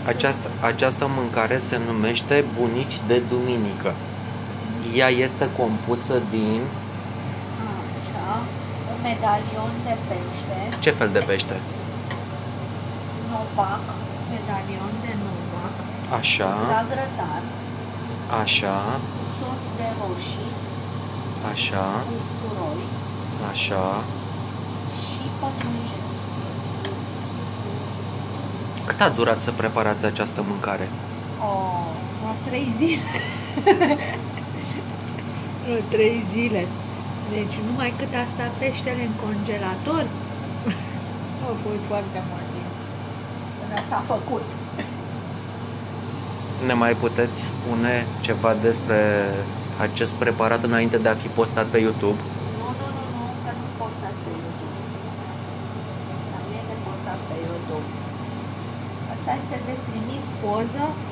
Această mâncare se numește bunici de duminică. Ea este compusă din... Așa, un medalion de pește. Ce fel de pește? Novac, medalion de novac. Așa. La grătar. Așa. Cu sos de roșii. Așa. Usturoi. Așa. Și pătrunjel. Cât a durat să preparați această mâncare? La 3 zile. La 3 zile. Deci numai cât a stat peștele în congelator, a fost foarte mult timp până s-a făcut. Ne mai puteți spune ceva despre acest preparat înainte de a fi postat pe YouTube? Nu, că nu postați pe YouTube. Dar nu e de postat pe YouTube. Asta este de trimis poză